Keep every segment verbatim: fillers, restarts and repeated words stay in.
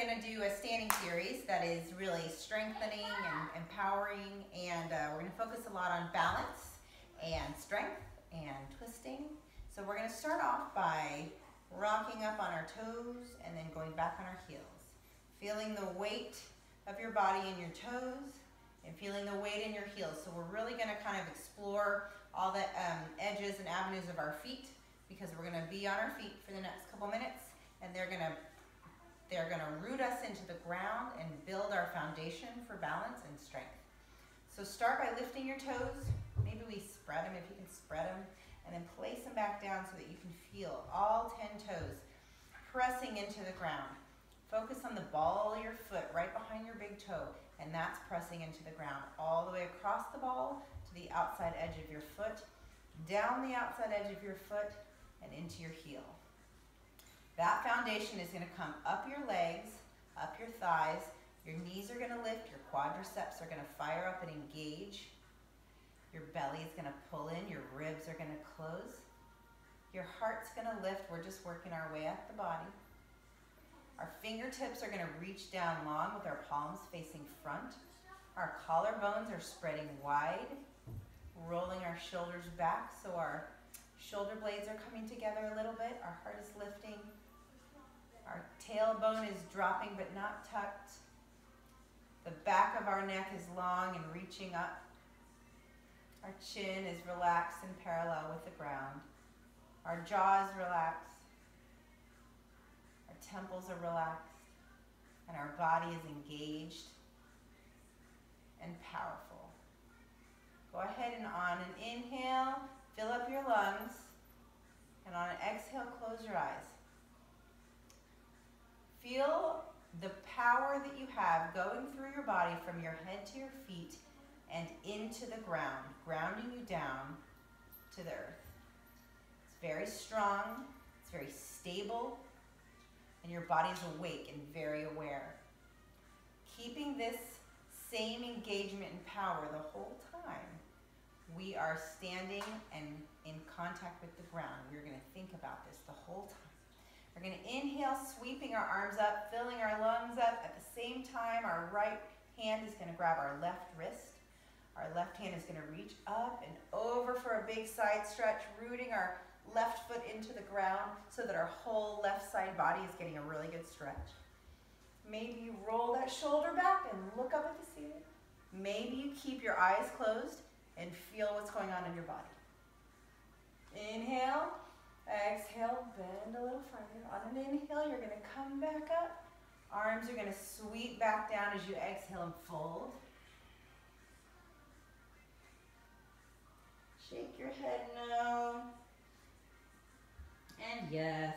gonna do a standing series that is really strengthening and empowering, and uh, we're gonna focus a lot on balance and strength and twisting. So we're gonna start off by rocking up on our toes and then going back on our heels. Feeling the weight of your body in your toes and feeling the weight in your heels. So we're really gonna kind of explore all the um, edges and avenues of our feet, because we're gonna be on our feet for the next couple minutes, and they're gonna they're gonna root us into the ground and build our foundation for balance and strength. So start by lifting your toes. Maybe we spread them, if you can spread them, and then place them back down so that you can feel all ten toes pressing into the ground. Focus on the ball of your foot right behind your big toe, and that's pressing into the ground all the way across the ball to the outside edge of your foot, down the outside edge of your foot, and into your heel. That foundation is gonna come up your legs, up your thighs, your knees are gonna lift, your quadriceps are gonna fire up and engage, your belly is gonna pull in, your ribs are gonna close, your heart's gonna lift. We're just working our way up the body. Our fingertips are gonna reach down long with our palms facing front. Our collarbones are spreading wide, rolling our shoulders back so our shoulder blades are coming together a little bit. Our heart is lifting. Our tailbone is dropping but not tucked. The back of our neck is long and reaching up. Our chin is relaxed and parallel with the ground. Our jaw is relaxed. Our temples are relaxed. And our body is engaged and powerful. Go ahead and on an inhale, fill up your lungs. And on an exhale, close your eyes. Feel the power that you have going through your body from your head to your feet and into the ground, grounding you down to the earth. It's very strong, it's very stable, and your body's awake and very aware. Keeping this same engagement and power the whole time, we are standing and in contact with the ground. We're gonna think about this the whole time. We're gonna inhale, sweeping our arms up, filling our lungs up. At the same time, our right hand is gonna grab our left wrist. Our left hand is gonna reach up and over for a big side stretch, rooting our left foot into the ground so that our whole left side body is getting a really good stretch. Maybe you roll that shoulder back and look up at the ceiling. Maybe you keep your eyes closed and feel what's going on in your body. Inhale, exhale, bend a little further. On an inhale, you're gonna come back up. Arms are gonna sweep back down as you exhale and fold. Shake your head no. And yes.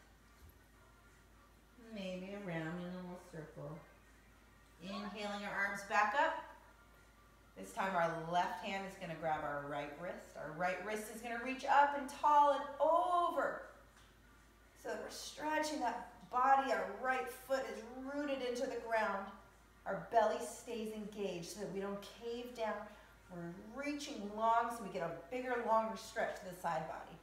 Maybe around in a little circle. Inhaling our arms back up. This time our left hand is gonna grab our right wrist. Our right wrist is gonna reach up and tall and over. So that we're stretching that body. Our right foot is rooted into the ground. Our belly stays engaged so that we don't cave down. We're reaching long so we get a bigger, longer stretch to the side body.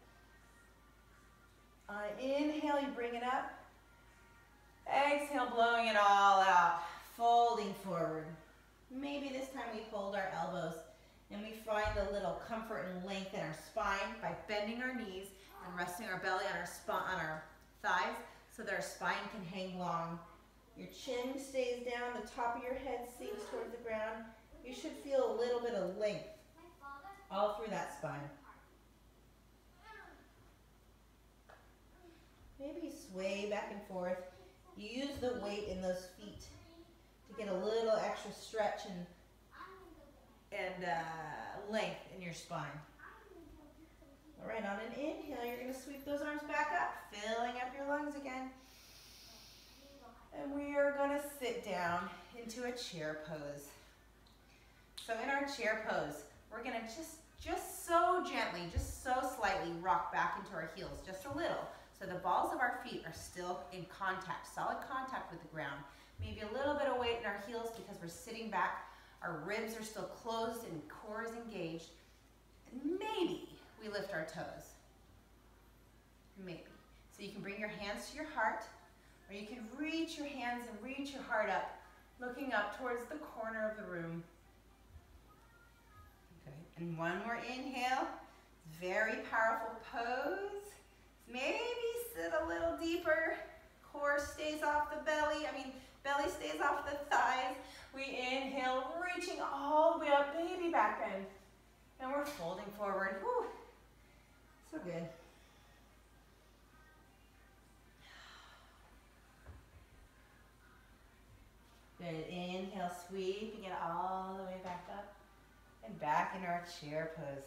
On an inhale, you bring it up. Exhale, blowing it all out. Folding forward. Maybe this time we hold our elbows and we find a little comfort and length in our spine by bending our knees and resting our belly on our, spine, on our thighs so that our spine can hang long. Your chin stays down, the top of your head sinks towards the ground. You should feel a little bit of length all through that spine. Maybe sway back and forth. You use the weight in those feet to get a little extra stretch and, and uh, length in your spine. All right, on an inhale, you're gonna sweep those arms back up, filling up your lungs again. And we are gonna sit down into a chair pose. So in our chair pose, we're gonna just, just so gently, just so slightly rock back into our heels, just a little. So the balls of our feet are still in contact, solid contact with the ground. Maybe a little bit of weight in our heels because we're sitting back. Our ribs are still closed and core is engaged. And maybe we lift our toes. Maybe. So you can bring your hands to your heart, Or you can reach your hands and reach your heart up, looking up towards the corner of the room. Okay, and one more inhale. Very powerful pose. Maybe sit a little deeper. Core stays off the belly. I mean, belly stays off the thighs. We inhale, reaching all the way up, baby back bend. And we're folding forward. Whew. So good. Good. Inhale, sweeping it all the way back up and back into our chair pose.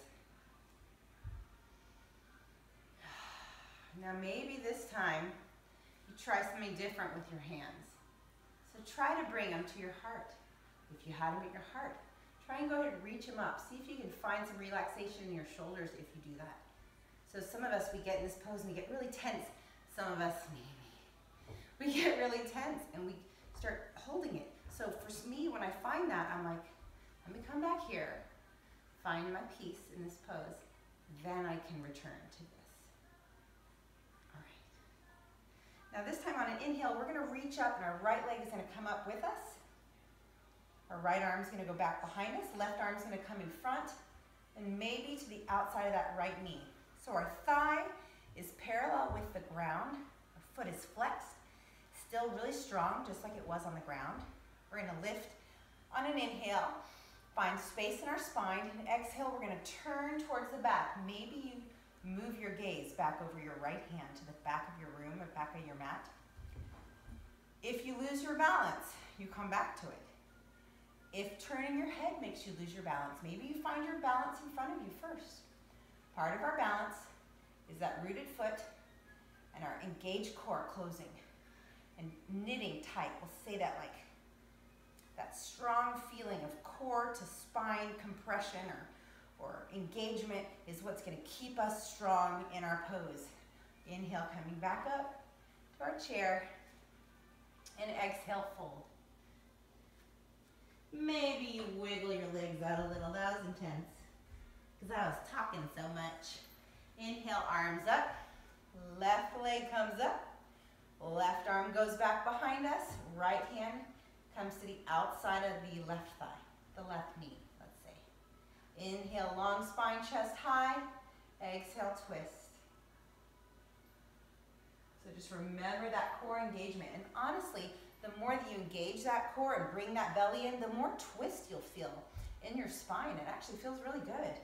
Now maybe this time you try something different with your hands. So try to bring them to your heart. If you had them at your heart, try and go ahead and reach them up. See if you can find some relaxation in your shoulders if you do that. So some of us, we get in this pose and we get really tense. Some of us, maybe, we get really tense and we start holding it. So for me, when I find that, I'm like, let me come back here, find my peace in this pose, then I can return to this. All right. Now this time on an inhale, we're gonna reach up and our right leg is gonna come up with us. Our right arm's gonna go back behind us, left arm's gonna come in front, and maybe to the outside of that right knee. So our thigh is parallel with the ground, our foot is flexed, still really strong, just like it was on the ground. We're gonna lift on an inhale, find space in our spine, and exhale, we're gonna turn towards the back. Maybe you move your gaze back over your right hand to the back of your room or back of your mat. If you lose your balance, you come back to it. If turning your head makes you lose your balance, maybe you find your balance in front of you first. Part of our balance is that rooted foot and our engaged core closing and knitting tight. We'll say that like that strong feeling of core to spine compression or, or engagement is what's gonna keep us strong in our pose. Inhale, coming back up to our chair, and exhale, fold. Maybe you wiggle your legs out a little. That was intense because I was talking so much. Inhale, arms up. Left leg comes up. Left arm goes back behind us. Right hand comes to the outside of the left thigh, the left knee, let's say. Inhale, long spine, chest high. Exhale, twist. So just remember that core engagement. And honestly, the more that you engage that core and bring that belly in, the more twist you'll feel in your spine. It actually feels really good.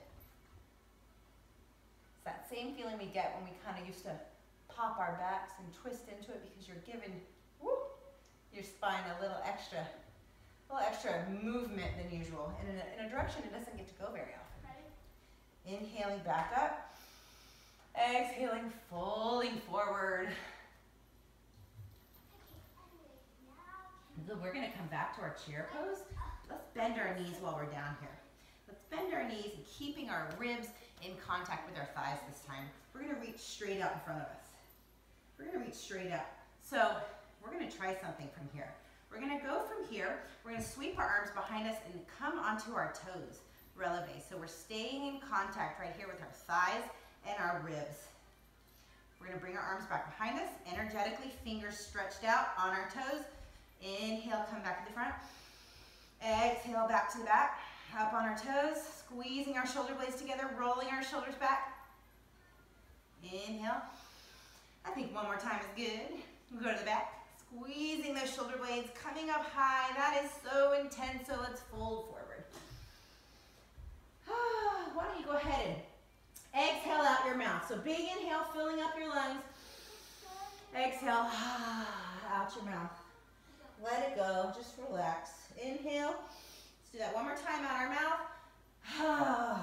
It's that same feeling we get when we kind of used to pop our backs and twist into it because you're giving whoop, your spine a little extra, a little extra movement than usual. And in a, in a direction it doesn't get to go very often. Right. Inhaling back up. Exhaling, folding forward. So we're gonna come back to our chair pose. Let's bend our knees while we're down here. Let's bend our knees and keeping our ribs in contact with our thighs this time. We're gonna reach straight up in front of us. We're gonna reach straight up. So we're gonna try something from here. We're gonna go from here, we're gonna sweep our arms behind us and come onto our toes, releve. So we're staying in contact right here with our thighs and our ribs. We're gonna bring our arms back behind us, energetically, fingers stretched out on our toes. Inhale, come back to the front. Exhale, back to the back. Up on our toes, squeezing our shoulder blades together, rolling our shoulders back. Inhale. I think one more time is good. We'll go to the back. Squeezing those shoulder blades, coming up high. That is so intense, so let's fold forward. Why don't you go ahead and exhale out your mouth. So big inhale, filling up your lungs. Exhale, out your mouth. Let it go, just relax. Inhale, let's do that one more time out our mouth.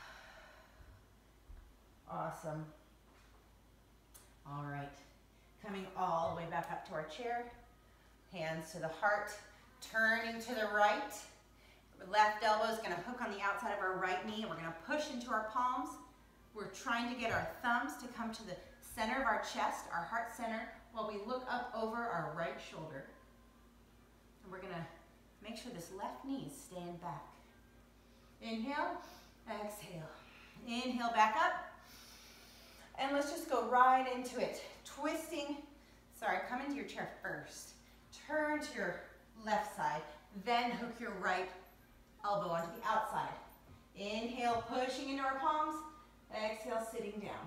Awesome. All right, coming all the way back up to our chair. Hands to the heart, turning to the right. Left elbow is gonna hook on the outside of our right knee and we're gonna push into our palms. We're trying to get our thumbs to come to the center of our chest, our heart center, while we look up over our right shoulder. And we're gonna make sure this left knee is staying back. Inhale, exhale. Inhale, back up. And let's just go right into it. Twisting sorry, come into your chair first. Turn to your left side, then hook your right elbow onto the outside. Inhale, pushing into our palms. Exhale, sitting down.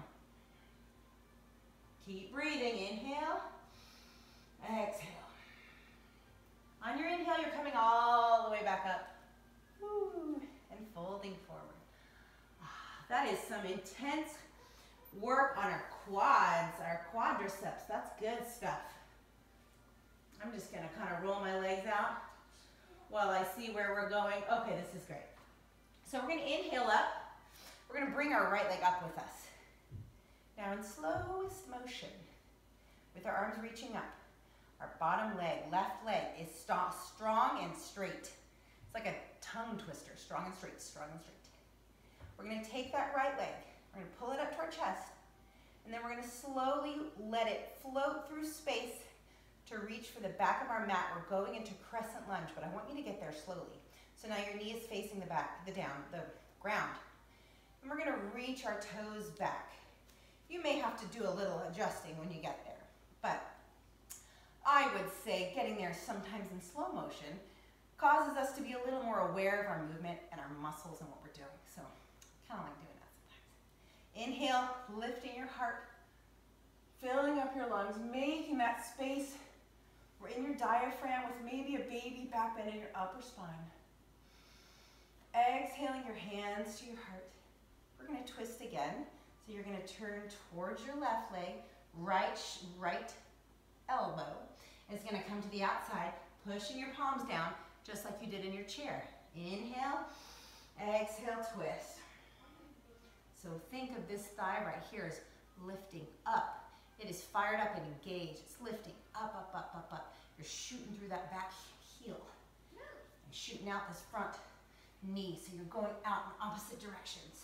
Keep breathing. Inhale, exhale. On your inhale, you're coming all the way back up. Woo, and folding forward. That is some intense work on our quads, our quadriceps. That's good stuff. I'm just gonna kind of roll my legs out while I see where we're going. Okay, this is great. So we're gonna inhale up. We're gonna bring our right leg up with us. Now in slowest motion, with our arms reaching up, our bottom leg, left leg is strong and straight. It's like a tongue twister, strong and straight, strong and straight. We're gonna take that right leg, we're gonna pull it up to our chest, and then we're gonna slowly let it float through space to reach for the back of our mat. We're going into crescent lunge, but I want you to get there slowly. So now your knee is facing the back, the down, the ground. And we're gonna reach our toes back. You may have to do a little adjusting when you get there, but I would say getting there sometimes in slow motion causes us to be a little more aware of our movement and our muscles and what we're doing. So kind of like doing that sometimes. Inhale, lifting your heart, filling up your lungs, making that space. We're in your diaphragm with maybe a baby back bend in your upper spine. Exhaling your hands to your heart. We're going to twist again. So you're going to turn towards your left leg, right, right elbow. It's going to come to the outside, pushing your palms down, just like you did in your chair. Inhale, exhale, twist. So think of this thigh right here as lifting up. It is fired up and engaged. It's lifting up, up, up, up, up. You're shooting through that back heel and shooting out this front knee. So you're going out in opposite directions.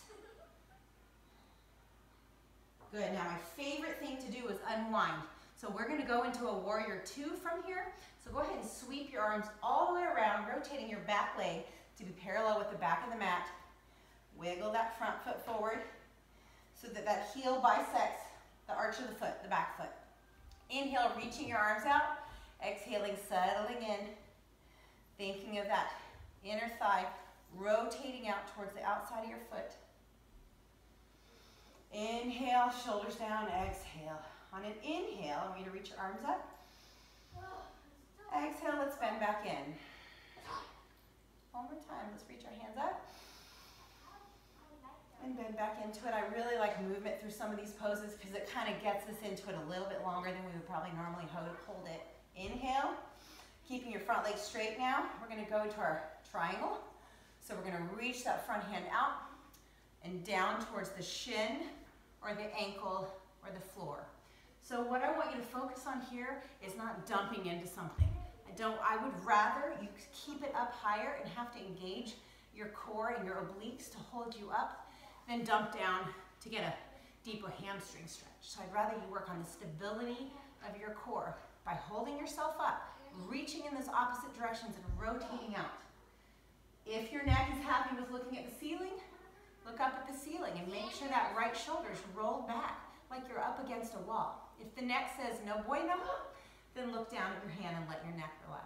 Good. Now my favorite thing to do is unwind. So we're going to go into a warrior two from here. So go ahead and sweep your arms all the way around, rotating your back leg to be parallel with the back of the mat. Wiggle that front foot forward so that that heel bisects the arch of the foot, the back foot. Inhale, reaching your arms out. Exhaling, settling in. Thinking of that inner thigh rotating out towards the outside of your foot. Inhale, shoulders down, exhale. On an inhale, I want you to reach your arms up. Exhale, let's bend back in. One more time, let's reach our hands up. And bend back into it. I really like movement through some of these poses because it kind of gets us into it a little bit longer than we would probably normally hold it. Inhale, keeping your front leg straight now. We're going to go to our triangle. So we're going to reach that front hand out and down towards the shin or the ankle or the floor. So what I want you to focus on here is not dumping into something. I don't, I would rather you keep it up higher and have to engage your core and your obliques to hold you up than dump down to get a deeper hamstring stretch. So I'd rather you work on the stability of your core by holding yourself up, reaching in those opposite directions and rotating out. If your neck is happy with looking at the ceiling, look up at the ceiling and make sure that right shoulder's rolled back like you're up against a wall. If the neck says no bueno, then look down at your hand and let your neck relax.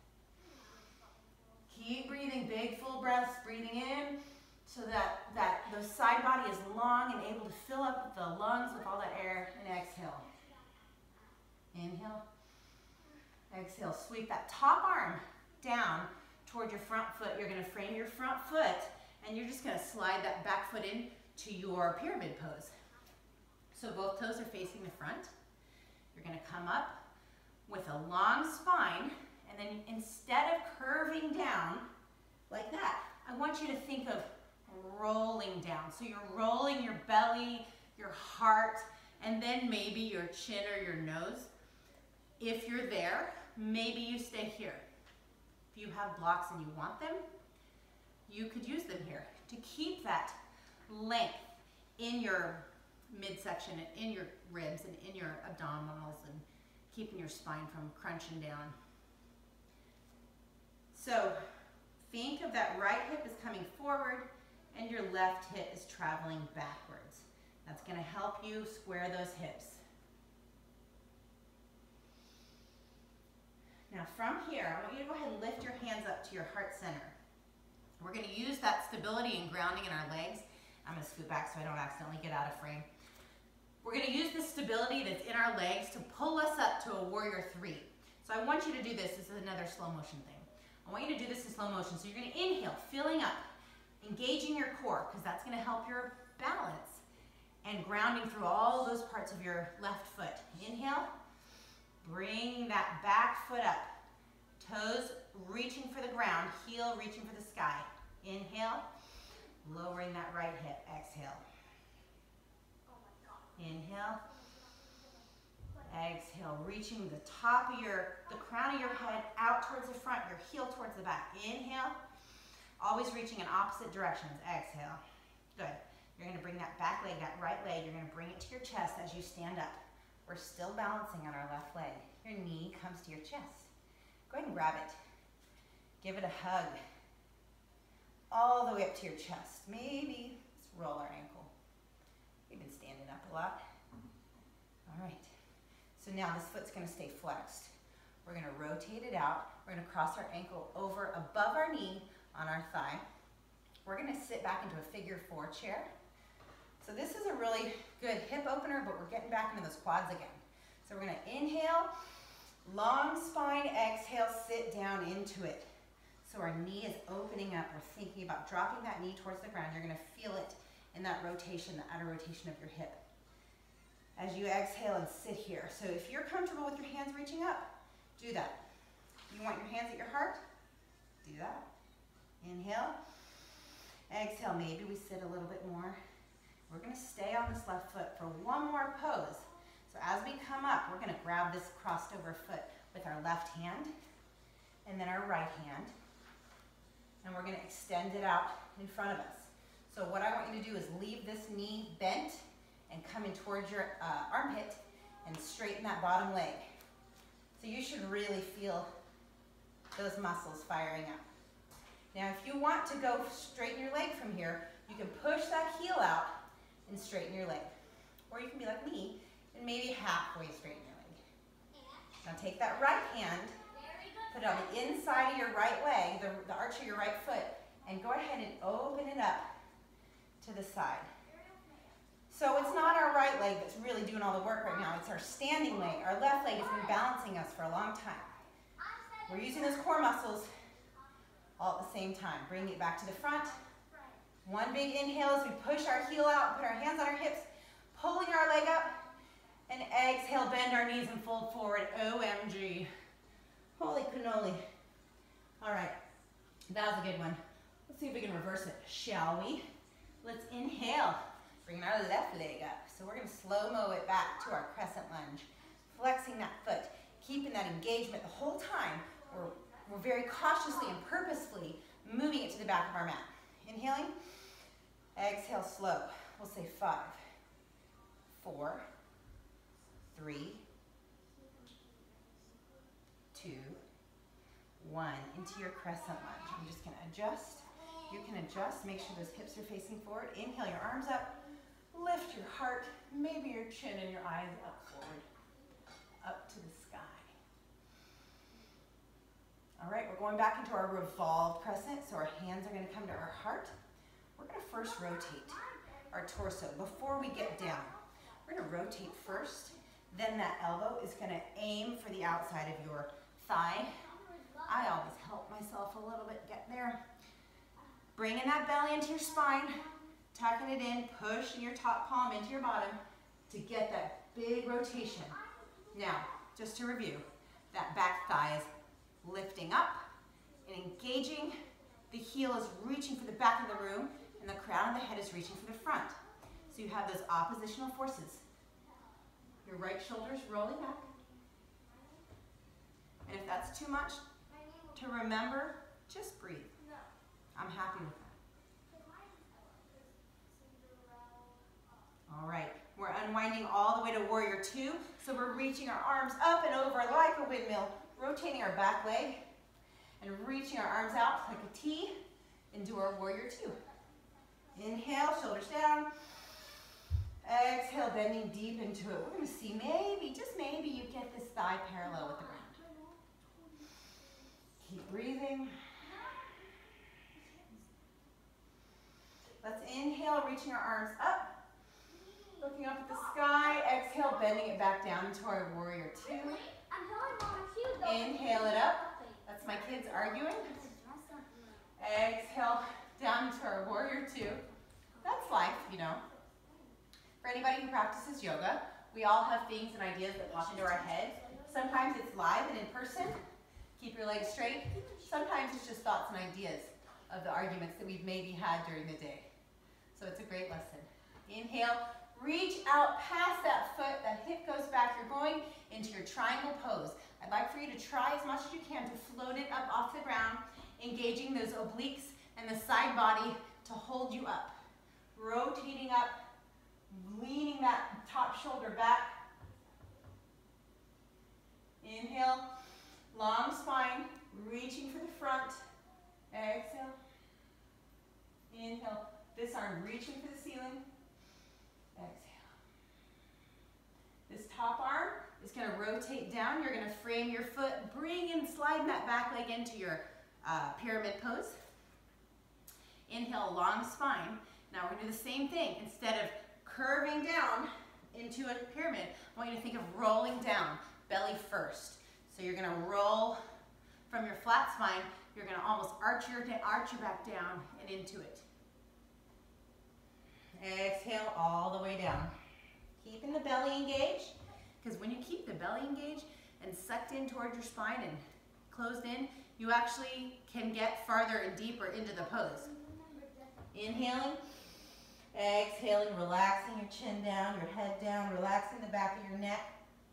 Keep breathing, big full breaths, breathing in so that, that the side body is long and able to fill up the lungs with all that air, and exhale. Inhale, exhale, sweep that top arm down toward your front foot. You're going to frame your front foot and you're just going to slide that back foot in to your pyramid pose. So both toes are facing the front. You're going to come up with a long spine, and then instead of curving down like that, I want you to think of rolling down. So you're rolling your belly, your heart, and then maybe your chin or your nose. If you're there, maybe you stay here. If you have blocks and you want them, you could use them here to keep that length in your midsection and in your ribs and in your abdominals and keeping your spine from crunching down. So think of that right hip is coming forward and your left hip is traveling backwards. That's going to help you square those hips. Now from here, I want you to go ahead and lift your hands up to your heart center. We're going to use that stability and grounding in our legs. I'm going to scoot back so I don't accidentally get out of frame. We're going to use this stability that's in our legs to pull us up to a warrior three. So I want you to do this. This is another slow motion thing. I want you to do this in slow motion. So you're going to inhale, filling up, engaging your core, because that's going to help your balance, and grounding through all those parts of your left foot. Inhale, bring that back foot up. Toes reaching for the ground, heel reaching for the sky. Inhale, lowering that right hip. Exhale. Inhale. Exhale, reaching the top of your, the crown of your head out towards the front, your heel towards the back. Inhale, always reaching in opposite directions. Exhale. Good. You're going to bring that back leg, that right leg, you're going to bring it to your chest as you stand up. We're still balancing on our left leg. Your knee comes to your chest. Go ahead and grab it. Give it a hug. All the way up to your chest. Maybe let's roll our ankle. We've been standing up a lot. All right. So now this foot's going to stay flexed. We're going to rotate it out. We're going to cross our ankle over above our knee on our thigh. We're going to sit back into a figure four chair. So this is a really good hip opener, but we're getting back into those quads again. So we're going to inhale, long spine, exhale, sit down into it. So our knee is opening up. We're thinking about dropping that knee towards the ground. You're going to feel it in that rotation, the outer rotation of your hip. As you exhale and sit here. So if you're comfortable with your hands reaching up, do that. You want your hands at your heart? Do that. Inhale. Exhale, maybe we sit a little bit more. We're going to stay on this left foot for one more pose. So as we come up, we're going to grab this crossed over foot with our left hand and then our right hand. And we're going to extend it out in front of us. So what I want you to do is leave this knee bent and come in towards your uh, armpit and straighten that bottom leg. So you should really feel those muscles firing up. Now if you want to go straighten your leg from here, you can push that heel out and straighten your leg. Or you can be like me and maybe halfway straighten your leg. Now take that right hand, put it on the inside of your right leg, the, the arch of your right foot, and go ahead and open it up to the side. So it's not our right leg that's really doing all the work right now, it's our standing leg. Our left leg has been balancing us for a long time. We're using those core muscles all at the same time. Bring it back to the front. One big inhale as we push our heel out, put our hands on our hips, pulling our leg up, and exhale, bend our knees and fold forward. O M G. Holy cannoli. All right, that was a good one. Let's see if we can reverse it, shall we? Let's inhale, bring our left leg up. So we're gonna slow-mo it back to our crescent lunge, flexing that foot, keeping that engagement the whole time. We're, we're very cautiously and purposefully moving it to the back of our mat. Inhaling, exhale, slow. We'll say five, four, three, two, one. Into your crescent lunge. I'm just gonna adjust. You can adjust, make sure those hips are facing forward. Inhale, your arms up, lift your heart, maybe your chin and your eyes up forward, up to the sky. All right, we're going back into our revolved crescent, so our hands are gonna come to our heart. We're gonna first rotate our torso before we get down. We're gonna rotate first, then that elbow is gonna aim for the outside of your thigh. I always help myself a little bit get there. Bringing that belly into your spine, tucking it in, pushing your top palm into your bottom to get that big rotation. Now, just to review, that back thigh is lifting up and engaging. The heel is reaching for the back of the room, and the crown of the head is reaching for the front. So you have those oppositional forces. Your right shoulder's rolling back. And if that's too much to remember, just breathe. I'm happy with that. All right, we're unwinding all the way to warrior two. So we're reaching our arms up and over like a windmill, rotating our back leg and reaching our arms out like a T into our warrior two. Inhale, shoulders down. Exhale, bending deep into it. We're gonna see maybe, just maybe, you get this thigh parallel with the ground. breathing. Let's inhale, reaching our arms up, looking up at the sky. Exhale, bending it back down into our warrior two. Inhale it up. That's my kids arguing. Exhale, down into our warrior two. That's life, you know. For anybody who practices yoga, we all have things and ideas that pop into our head. Sometimes it's live and in person. Keep your legs straight. Sometimes it's just thoughts and ideas of the arguments that we've maybe had during the day. So it's a great lesson. Inhale, reach out past that foot, that hip goes back. You're going into your triangle pose. I'd like for you to try as much as you can to float it up off the ground, engaging those obliques and the side body to hold you up. Rotating up, leaning that top shoulder back. Inhale, long spine, reaching for the front. Exhale. Inhale, this arm reaching for the ceiling. Exhale. This top arm is going to rotate down. You're going to frame your foot, bring and slide that back leg into your uh, pyramid pose. Inhale, long spine. Now we're going to do the same thing. Instead of curving down into a pyramid, I want you to think of rolling down, belly first. So you're going to roll from your flat spine. You're going to almost arch your, arch your back down and into it. Exhale all the way down. Keeping the belly engaged, because when you keep the belly engaged and sucked in towards your spine and closed in, you actually can get farther and deeper into the pose. Inhaling, exhaling, relaxing your chin down, your head down, relaxing the back of your neck.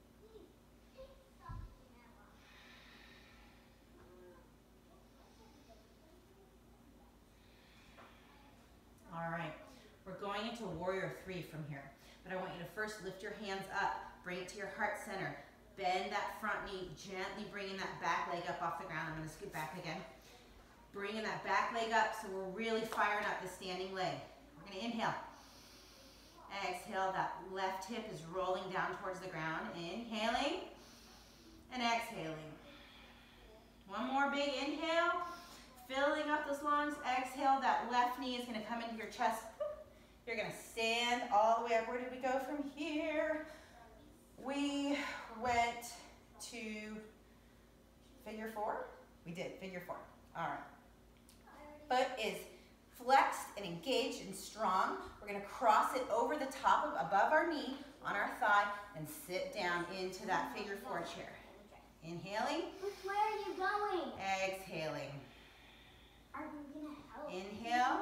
All right, we're going into warrior three from here. But I want you to first lift your hands up, bring it to your heart center. Bend that front knee, gently bringing that back leg up off the ground. I'm gonna scoot back again. Bringing that back leg up so we're really firing up the standing leg. We're gonna inhale. Exhale, that left hip is rolling down towards the ground. Inhaling and exhaling. One more big inhale. Filling up those lungs. Exhale, that left knee is gonna come into your chest. You're gonna stand all the way up. Where did we go from here? We went to figure four. We did, figure four. All right. Foot is flexed and engaged and strong. We're gonna cross it over the top of, above our knee, on our thigh, and sit down into that figure four chair. Inhaling. Where are you going? Exhaling. Are we gonna help? Inhale.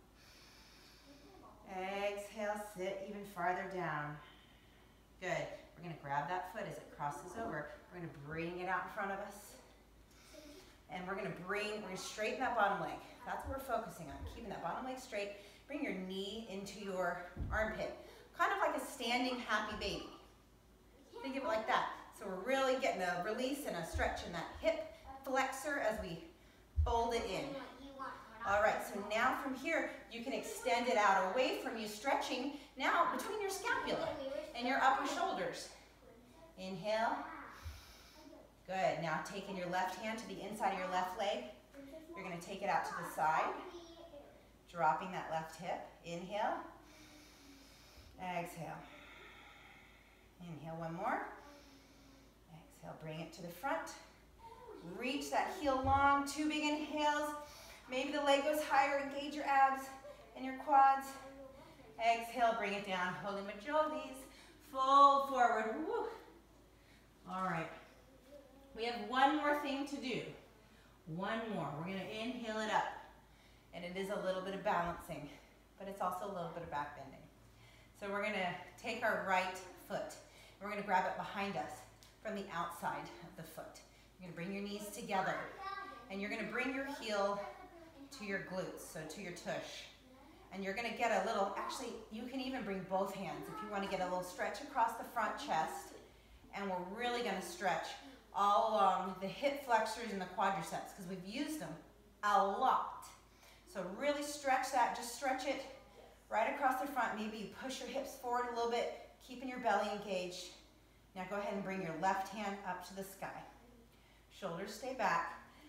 Exhale, sit even farther down. Good. We're going to grab that foot as it crosses over. We're going to bring it out in front of us. And we're going to bring, we're going to straighten that bottom leg. That's what we're focusing on, keeping that bottom leg straight. Bring your knee into your armpit. Kind of like a standing happy baby. Think of it like that. So we're really getting a release and a stretch in that hip flexor as we fold it in. All right, so now from here, you can extend it out away from you, stretching now between your scapula and your upper shoulders. Inhale. Good. Now taking your left hand to the inside of your left leg. You're going to take it out to the side, dropping that left hip. Inhale. Exhale. Inhale one more. Exhale, bring it to the front. Reach that heel long, two big inhales. Maybe the leg goes higher, engage your abs and your quads. Exhale, bring it down, holy majolis. Fold forward, woo. All right, we have one more thing to do. One more, we're gonna inhale it up. And it is a little bit of balancing, but it's also a little bit of back bending. So we're gonna take our right foot. We're gonna grab it behind us from the outside of the foot. You're gonna bring your knees together and you're gonna bring your heel to your glutes, so to your tush. And you're gonna get a little, actually, you can even bring both hands if you wanna get a little stretch across the front chest. And we're really gonna stretch all along the hip flexors and the quadriceps because we've used them a lot. So really stretch that, just stretch it right across the front. Maybe you push your hips forward a little bit, keeping your belly engaged. Now go ahead and bring your left hand up to the sky. Shoulders stay back.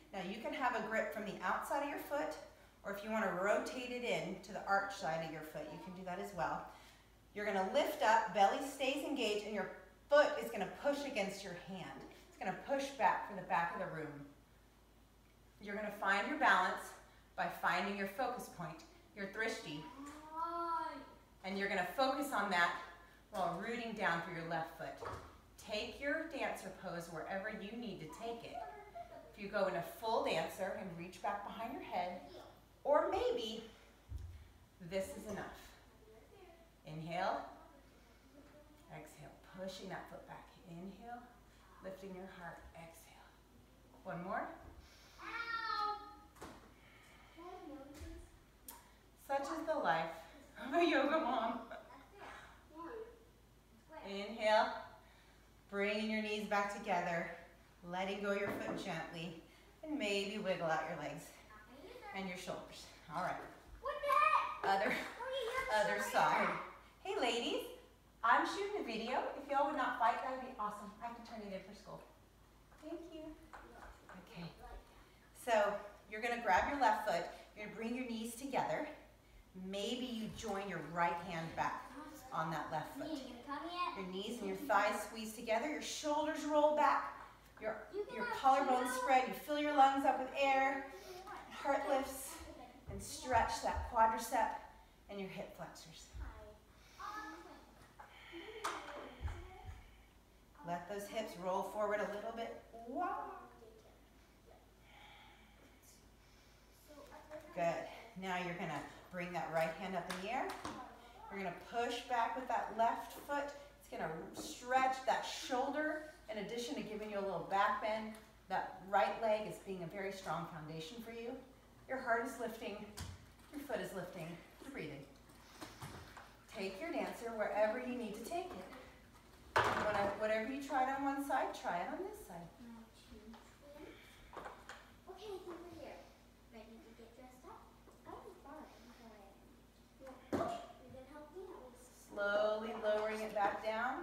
Now you can have a grip from the outside of your foot, or if you want to rotate it in to the arch side of your foot, you can do that as well. You're going to lift up, belly stays engaged, and your foot is going to push against your hand. It's going to push back for the back of the room. You're going to find your balance by finding your focus point, your drishti, and you're going to focus on that while rooting down through your left foot. Take your dancer pose wherever you need to take it. If you go in a full dancer and reach back behind your head, or maybe this is enough. Inhale, exhale, pushing that foot back. Inhale, lifting your heart, exhale. One more. Such is the life of a yoga mom. Inhale, bringing your knees back together, letting go your foot gently, and maybe wiggle out your legs and your shoulders. All right. What the heck? Other, other side. Hey ladies, I'm shooting a video. If y'all would not fight, that would be awesome. I can turn it in for school. Thank you. Okay. So you're gonna grab your left foot. You're gonna bring your knees together. Maybe you join your right hand back on that left foot. Your knees and your thighs squeeze together. Your shoulders roll back. Your, your collarbones spread. You fill your lungs up with air. Heart lifts. And stretch that quadricep and your hip flexors. Let those hips roll forward a little bit. Wow. Good. Now you're going to bring that right hand up in the air. You're going to push back with that left foot. It's going to stretch that shoulder in addition to giving you a little back bend. That right leg is being a very strong foundation for you. Your heart is lifting. Your foot is lifting. You're breathing. Take your dancer wherever you need to take it. When I, whatever you tried on one side, try it on this side. Okay, I think we're here. Ready to get dressed up? I'm fine. Okay, you can help me out. Slowly lowering it back down.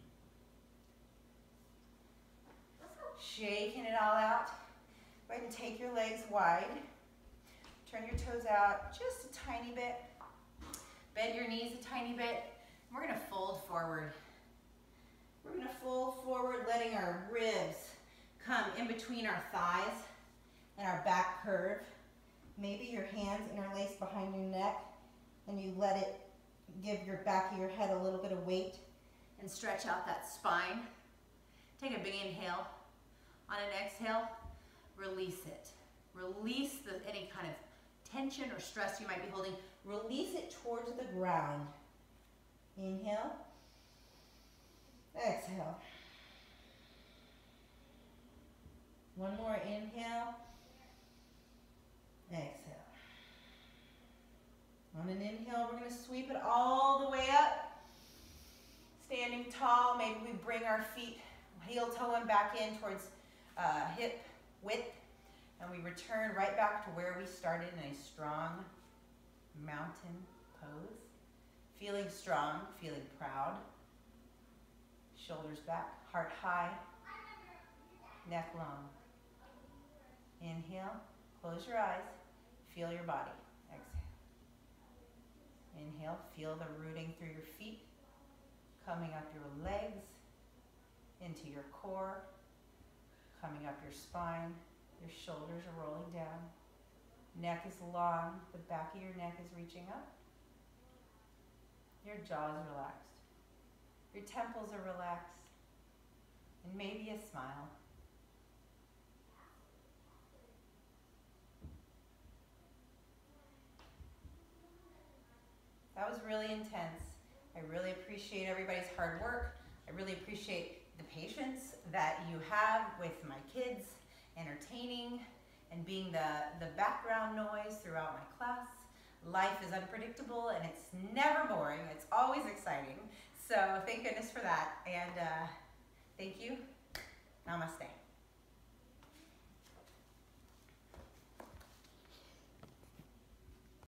Let's go. Shaking it all out. Go ahead and take your legs wide. Turn your toes out just a tiny bit. Bend your knees a tiny bit. We're going to fold forward. We're going to fold forward, letting our ribs come in between our thighs and our back curve. Maybe your hands interlace behind your neck and you let it give your back of your head a little bit of weight and stretch out that spine. Take a big inhale. On an exhale, release it. Release the, any kind of tension or stress you might be holding. Release it towards the ground. Inhale. Exhale. One more inhale. Exhale. On an inhale, we're going to sweep it all the way up. Standing tall, maybe we bring our feet heel toeing back in towards uh, hip width. And we return right back to where we started in a strong mountain pose. Feeling strong, feeling proud. Shoulders back, heart high, neck long. Inhale, close your eyes, feel your body. Exhale. Inhale, feel the rooting through your feet, coming up your legs, into your core, coming up your spine. Your shoulders are rolling down. Neck is long, the back of your neck is reaching up. Your jaw is relaxed. Your temples are relaxed, and maybe a smile. That was really intense. I really appreciate everybody's hard work. I really appreciate the patience that you have with my kids, entertaining and being the, the background noise throughout my class. Life is unpredictable and it's never boring. It's always exciting. So thank goodness for that. And uh, thank you. Namaste.